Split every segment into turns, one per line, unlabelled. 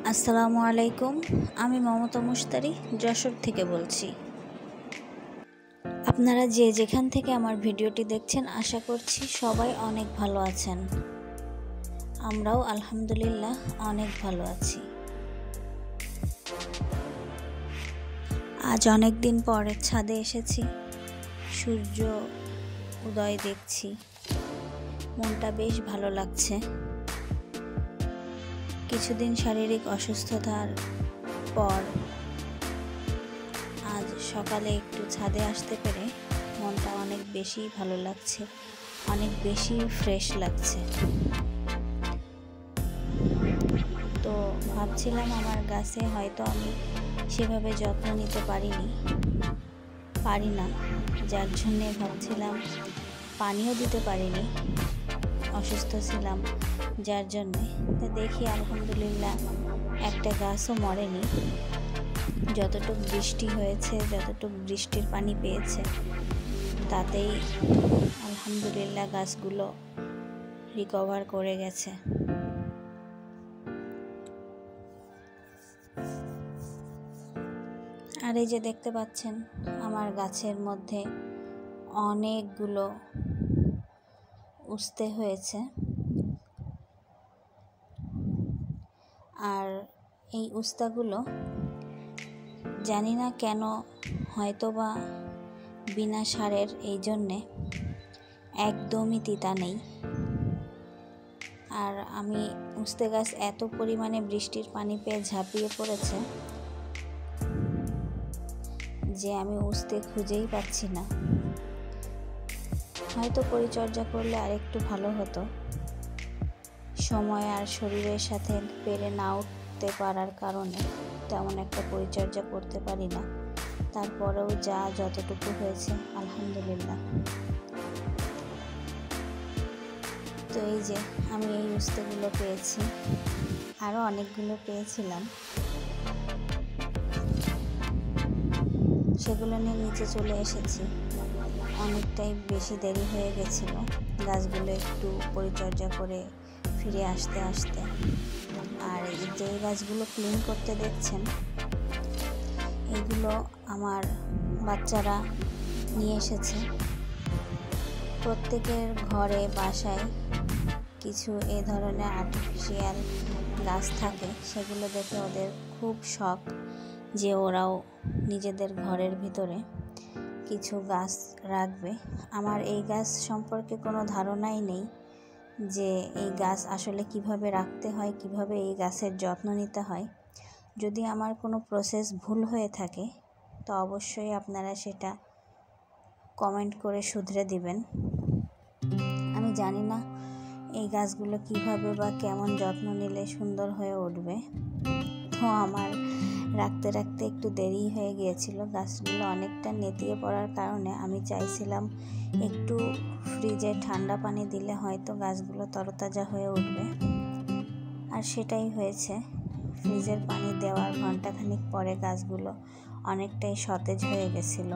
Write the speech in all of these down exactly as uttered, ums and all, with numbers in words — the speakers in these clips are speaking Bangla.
আসসালামু আলাইকুম। আমি মমতা মুশতারি যশোর থেকে বলছি। আপনারা যে যেখান থেকে আমার ভিডিওটি দেখছেন আশা করছি সবাই অনেক ভালো আছেন। আমরাও আলহামদুলিল্লাহ অনেক ভালো আছি। আজ অনেক দিন পরে ছাদে এসেছি, সূর্য উদয় দেখছি, মনটা বেশ ভালো লাগছে। কিছুদিন শারীরিক অসুস্থতার পর আজ সকালে একটু ছাদে আসতে পেরে মনটা অনেক বেশি ভালো লাগছে, অনেক বেশি ফ্রেশ লাগছে। তো ভাবছিলাম আমার গাছে হয়তো আমি সেভাবে যত্ন নিতে পারিনি পারি না যার জন্যে ভাবছিলাম পানিও দিতে পারিনি, অসুস্থ ছিলাম যার জন্যে। তো দেখি আলহামদুলিল্লাহ একটা গাছও মরেনি। যতটুকু বৃষ্টি হয়েছে, যতটুকু বৃষ্টির পানি পেয়েছে তাতেই আলহামদুলিল্লাহ গাছগুলো রিকভার করে গেছে। আর এই যে দেখতে পাচ্ছেন আমার গাছের মধ্যে অনেকগুলো উস্তে হয়েছে। আর এই উস্তাগুলো জানি না কেন, হয়তো বা বিনা সারের, এই জন্যে একদমই তিতা নেই। আর আমি উস্তে গাছ এত পরিমাণে বৃষ্টির পানি পেয়ে ঝাঁপিয়ে পড়েছে যে আমি উস্তে খুঁজেই পাচ্ছি না। হয়তো পরিচর্যা করলে আরেকটু ভালো হতো। সময় আর শরীরের সাথে পেরে না উঠতে পারার কারণে তেমন একটা পরিচর্যা করতে পারি না। তারপরেও যা যতটুকু হয়েছে আলহামদুলিল্লাহ। তো এই যে আমি এই উস্তেগুলো পেয়েছি, আরও অনেকগুলো পেয়েছিলাম, সেগুলো নিয়ে নিচে চলে এসেছি। অনেকটাই বেশি দেরি হয়ে গেছিল গাছগুলো একটু পরিচর্যা করে ফিরে আসতে আসতে। আর যে গাছগুলো ক্লিন করতে দেখছেন এগুলো আমার বাচ্চারা নিয়ে এসেছে। প্রত্যেকের ঘরে বাসায় কিছু এ ধরনের আর্টিফিশিয়াল গাছ থাকে, সেগুলো দেখে ওদের খুব শখ যে ওরাও নিজেদের ঘরের ভিতরে কিছু গাছ রাখবে। আমার এই গাছ সম্পর্কে কোনো ধারণাই নেই যে এই গাছ আসলে কিভাবে রাখতে হয়, কিভাবে এই গাছের যত্ন নিতে হয়। যদি আমার কোনো প্রসেস ভুল হয়ে থাকে তো অবশ্যই আপনারা সেটা কমেন্ট করে শুধরে দিবেন। আমি জানি না এই গাছগুলো কিভাবে বা কেমন যত্ন নিলে সুন্দর হয়ে উঠবে। তো আমার রাখতে রাখতে একটু দেরি হয়ে গিয়েছিল। গাছগুলো অনেকটা নেতিয়ে পড়ার কারণে আমি চাইছিলাম একটু ফ্রিজে ঠান্ডা পানি দিলে হয়তো গাছগুলো তরতাজা হয়ে উঠবে। আর সেটাই হয়েছে। ফ্রিজের পানি দেওয়ার ঘন্টাখানিক পরে গাছগুলো অনেকটাই সতেজ হয়ে গেছিল।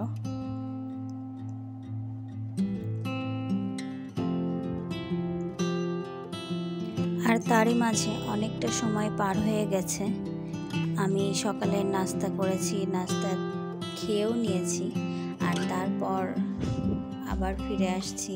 আর তারই মাঝে অনেকটা সময় পার হয়ে গেছে। আমি সকালে নাস্তা করেছি, নাস্তা খেয়েও নিয়েছি, আর তারপর আবার ফিরে আসছি।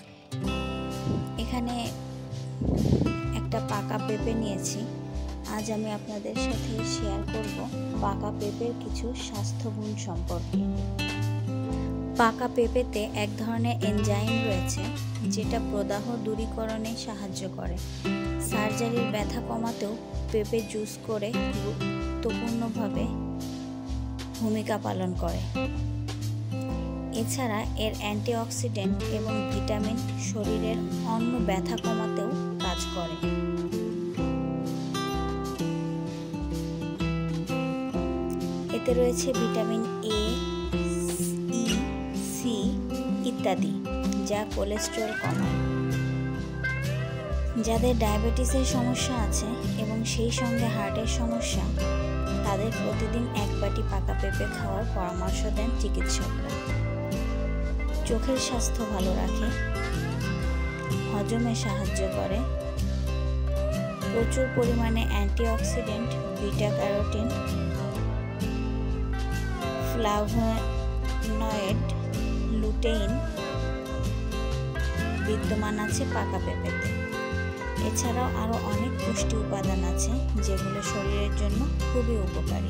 এখানে একটা পাকা পেঁপে নিয়েছি। আজ আমি আপনাদের সাথে শেয়ার করব পাকা পেঁপের কিছু স্বাস্থ্যগুণ সম্পর্কে। পাকা পেঁপেতে এক ধরনের এনজাইম রয়েছে যেটা প্রদাহ দূরীকরণে সাহায্য করে। সার্জারির ব্যথা কমাতেও পেঁপে জুস করে গুরুত্বপূর্ণভাবে ভূমিকা পালন করে। এছাড়া এর অ্যান্টিঅক্সিডেন্ট এবং ভিটামিন শরীরের অন্য ব্যথা কমাতেও কাজ করে। এতে রয়েছে ভিটামিন এ, ই, সি ইত্যাদি, যা কোলেস্টেরল কমায়। যাদের ডায়াবেটিসের সমস্যা আছে এবং সেই সঙ্গে হার্টের সমস্যা, তাদের প্রতিদিন এক বাটি পাকা পেঁপে খাওয়ার পরামর্শ দেন চিকিৎসকরা। চোখের স্বাস্থ্য ভালো রাখে, হজমে সাহায্য করে, প্রচুর পরিমাণে antioxidant, beta carotene, flavonoid, lutein বিদ্যমান আছে পাকা পেঁপেতে। এছাড়াও আরও অনেক পুষ্টি উপাদান আছে যেগুলো শরীরের জন্য খুবই উপকারী।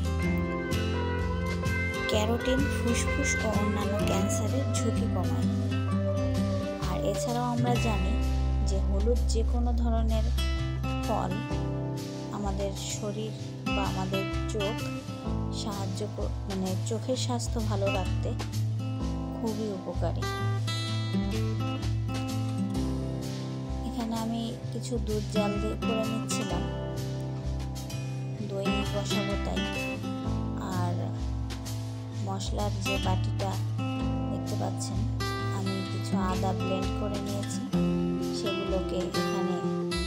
ক্যারোটিন ফুসফুস ও অন্যান্য ক্যান্সারের ঝুঁকি কমায়। আর এছাড়াও আমরা জানি যে হলুদ যে কোনো ধরনের ফল আমাদের শরীর বা আমাদের চোখ সাহায্য মানে চোখের স্বাস্থ্য ভালো রাখতে খুবই উপকারী। এখানে আমি কিছু দুধ জাল দিয়ে করে নিচ্ছিলাম, দই বসাবো তাই। আর মশলার যে বাটিটা দেখতে পাচ্ছেন, আমি কিছু আদা ব্লেন্ড করে নিয়েছি, সেগুলোকে এখানে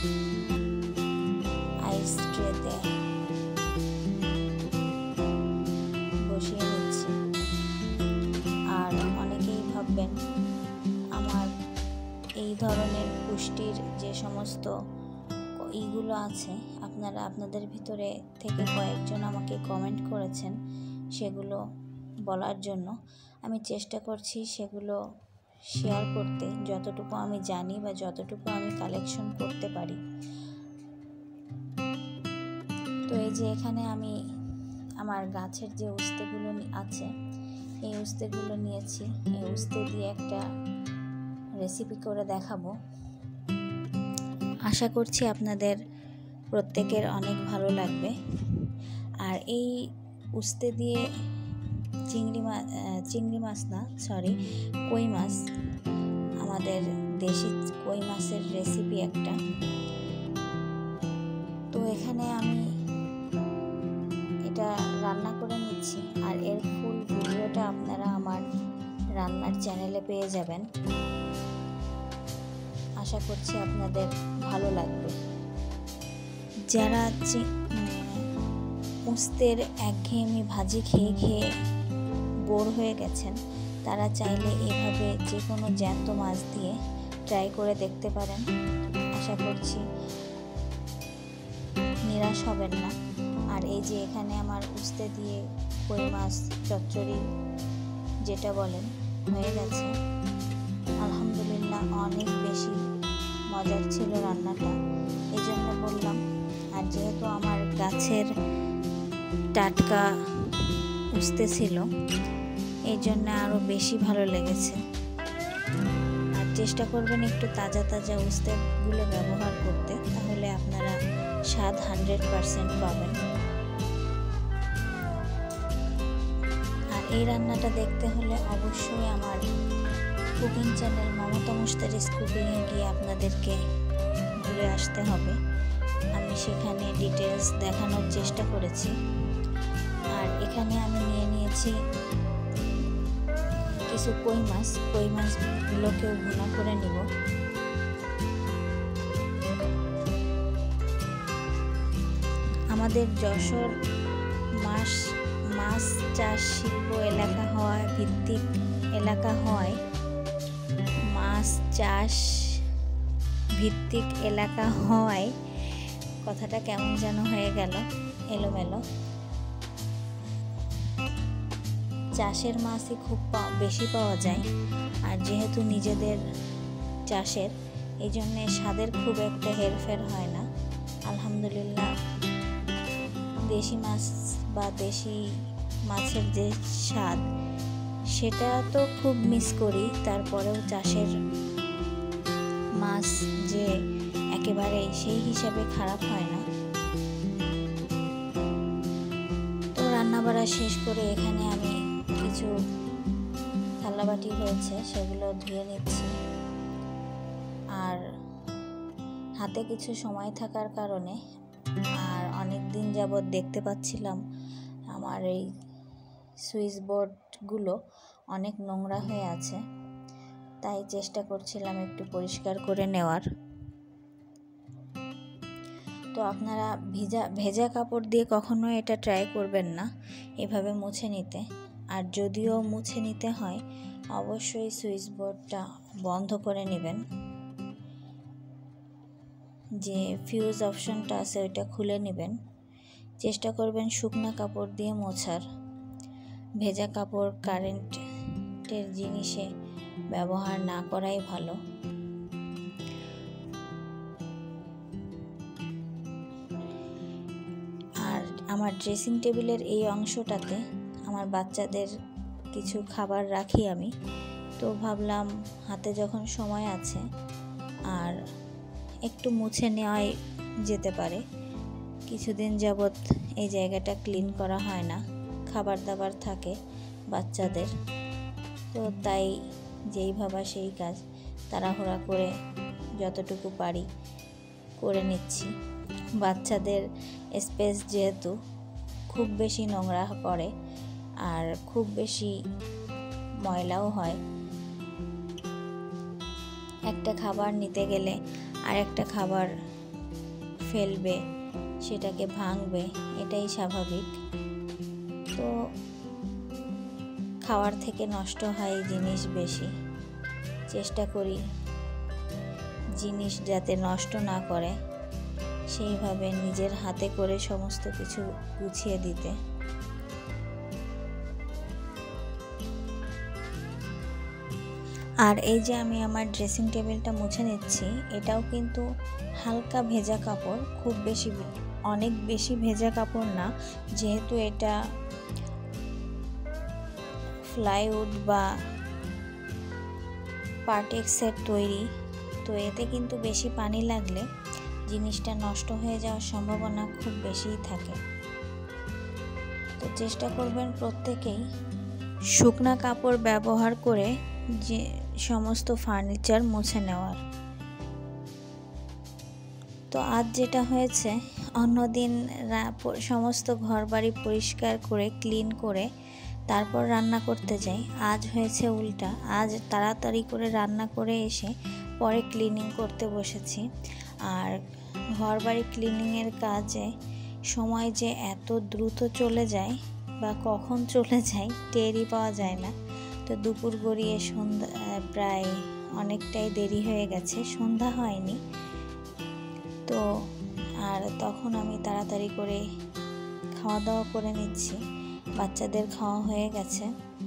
আইস ট্রেতে বসিয়ে নিচ্ছি। আর অনেকেই ভাববেন আমার এই ধরনের পুষ্টির যে সমস্ত ইগুলো আছে, আপনারা আপনাদের ভিতরে থেকে কয়েকজন আমাকে কমেন্ট করেছেন সেগুলো বলার জন্য। আমি চেষ্টা করছি সেগুলো শেয়ার করতে, যতটুকু আমি জানি বা যতটুকু আমি কালেকশন করতে পারি। তো এই যে এখানে আমি আমার গাছের যে উস্তেগুলো আছে, এই উস্তেগুলো নিয়েছি। এই উস্তে দিয়ে একটা রেসিপি করে দেখাবো। আশা করছি আপনাদের প্রত্যেকের অনেক ভালো লাগবে। আর এই উস্তে দিয়ে চিংড়ি মাছ চিংড়ি মাছ না সরি কই মাছ, আমাদের দেশি কই মাছের রেসিপি একটা। তো এখানে আমি এটা রান্না করে নিচ্ছি, আর এর ফুল ভিডিওটা আপনারা আমার রান্নার চ্যানেলে পেয়ে যাবেন। আশা করছি আপনাদের ভালো লাগবে। যারা উস্তের একঘেয়েমি ভাজি খেয়ে খেয়ে বোর হয়ে গেছেন, তারা চাইলে এভাবে যে কোনো জ্যান্ত মাছ দিয়ে ট্রাই করে দেখতে পারেন। আশা করছি নিরাশ হবেন না। আর এই যে এখানে আমার উস্তে দিয়ে কই মাছ চচ্চড়ি যেটা বলেন হয়ে গেছে। আলহামদুলিল্লাহ অনেক বেশি মজার ছিল রান্নাটা, এই জন্য বললাম। আর যেহেতু আমার গাছের টাটকা উস্তে ছিল, এই জন্য আরও বেশি ভালো লেগেছে। আর চেষ্টা করবেন একটু তাজা তাজা উস্তেগুলো ব্যবহার করতে, তাহলে আপনারা স্বাদ হান্ড্রেড পারসেন্ট পাবেন। আর এই রান্নাটা দেখতে হলে অবশ্যই আমার কুকিং চ্যানেল মমতা মুস্তারিস কুকিংয়ে গিয়ে আপনাদেরকে ঘুরে আসতে হবে। আমি সেখানে ডিটেলস দেখানোর চেষ্টা করেছি। আর এখানে আমি নিয়ে নিয়েছি কিছু কই মাছ, কই মাছগুলোকেও ভুনা করে নিব। আমাদের যশোর মাছ মাছ চাষ শিল্প এলাকা হওয়ায় ভিত্তিক এলাকা হয় মাছ চাষ ভিত্তিক এলাকা হয় কথাটা কেমন যেন হয়ে গেল, এলোমেলো। চাষের মাছই খুব বেশি পাওয়া যায়, আর যেহেতু নিজেদের চাষের, এই জন্যে স্বাদের খুব একটা হেরফের হয় না। আলহামদুলিল্লাহ দেশি মাছ বা দেশি মাছের যে স্বাদ, সেটা তো খুব মিস করি। তারপরেও চাষের মাছ যে একেবারে সেই হিসাবে খারাপ হয় না। তো রান্নাবাড়া শেষ করে এখানে আমি কিছু থালাবাটি রয়েছে সেগুলো ধুয়ে নিচ্ছি। আর হাতে কিছু সময় থাকার কারণে আর অনেক দিন যাবৎ দেখতে পাচ্ছিলাম আমার এই সুইচ বোর্ডগুলো অনেক নোংরা হয়ে আছে, তাই চেষ্টা করছিলাম একটু পরিষ্কার করে নেওয়ার। তো আপনারা ভেজা ভেজা কাপড় দিয়ে কখনো এটা ট্রাই করবেন না এভাবে মুছে নিতে। আর যদিও মুছে নিতে হয়, অবশ্যই সুইচ বোর্ডটা বন্ধ করে নেবেন। যে ফিউজ অপশনটা আছে ওইটা খুলে নেবেন। চেষ্টা করবেন শুকনা কাপড় দিয়ে মোছার। ভেজা কাপড় কারেন্টের জিনিসে ব্যবহার না করাই ভালো। আর আমার ড্রেসিং টেবিলের এই অংশটাতে আমার বাচ্চাদের কিছু খাবার রাখি আমি, তো ভাবলাম হাতে যখন সময় আছে আর একটু মুছে নেওয়াই যেতে পারে। কিছুদিন যাবৎ এই জায়গাটা ক্লিন করা হয় না, খাবার দাবার থাকে বাচ্চাদের, তো তাই যেই ভাবা সেই কাজ, তাড়াহুড়া করে যতটুকু পারি করে নিচ্ছি। বাচ্চাদের স্পেস যেহেতু খুব বেশি নোংরা পড়ে আর খুব বেশি ময়লাও হয়, একটা খাবার নিতে গেলে আর একটা খাবার ফেলবে, সেটাকে ভাঙবে, এটাই স্বাভাবিক। তো খাওয়ার থেকে নষ্ট হয় জিনিস বেশি। চেষ্টা করি জিনিস যাতে নষ্ট না করে সেইভাবে নিজের হাতে করে সমস্ত কিছু গুছিয়ে দিতে। আর এই যে আমি আমার ড্রেসিং টেবিলটা মুছে নিচ্ছি, এটাও কিন্তু হালকা ভেজা কাপড়, খুব বেশি অনেক বেশি ভেজা কাপড় না, যেহেতু এটা প্লাইউড বা পার্টেক্সের তৈরি, তো এতে কিন্তু বেশি পানি লাগলে জিনিসটা নষ্ট হয়ে যাওয়ার সম্ভাবনা খুব বেশিই থাকে। তো চেষ্টা করবেন প্রত্যেকেই শুকনা কাপড় ব্যবহার করে যে সমস্ত ফার্নিচার মুছে নেওয়ার। তো আজ যেটা হয়েছে, অন্যদিন সমস্ত ঘরবাড়ি পরিষ্কার করে ক্লিন করে তারপর রান্না করতে যাই, আজ হয়েছে উল্টা। আজ তাড়াতাড়ি করে রান্না করে এসে পরে ক্লিনিং করতে বসেছি। আর ঘরবাড়ি ক্লিনিংয়ের কাজে সময় যে এত দ্রুত চলে যায় বা কখন চলে যায় টেরই পাওয়া যায় না। তো দুপুর গড়িয়ে সন্ধ্যা প্রায় অনেকটাই দেরি হয়ে গেছে, সন্ধ্যা হয়নি। তো আর তখন আমি তাড়াতাড়ি করে খাওয়া দাওয়া করে নিচ্ছি। বাচ্চাদের খাওয়া হয়ে গেছে,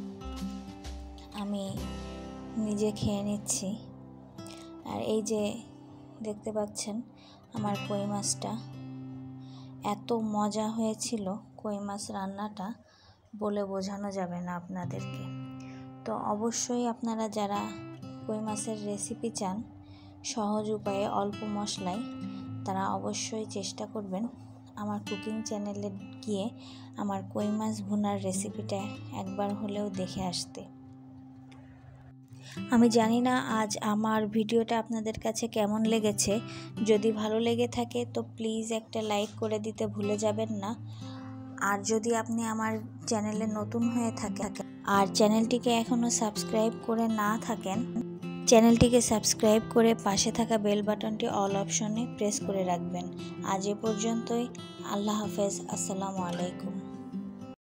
আমি নিজে খেয়ে নিচ্ছি। আর এই যে দেখতে পাচ্ছেন আমার কই মাছটা, এত মজা হয়েছিল কই মাছ রান্নাটা, বলে বোঝানো যাবে না আপনাদেরকে। তো অবশ্যই আপনারা যারা কই মাছের রেসিপি চান সহজ উপায়ে অল্প মশলায়, তারা অবশ্যই চেষ্টা করবেন আমার কুকিং চ্যানেলে গিয়ে আমার কই মাছ ভুনার রেসিপিটা একবার হলেও দেখে আসতে। আমি জানি না আজ আমার ভিডিওটা আপনাদের কাছে কেমন লেগেছে। যদি ভালো লেগে থাকে তো প্লিজ একটা লাইক করে দিতে ভুলে যাবেন না। আর যদি আপনি আমার চ্যানেলে নতুন হয়ে থাকেন আর চ্যানেলটিকে এখনও সাবস্ক্রাইব করে না থাকেন, চ্যানেলটিকে সাবস্ক্রাইব করে পাশে থাকা বেল বাটনটি অল অপশনে প্রেস করে রাখবেন। আজ এ পর্যন্তই। আল্লাহ হাফেজ। আসসালামু আলাইকুম।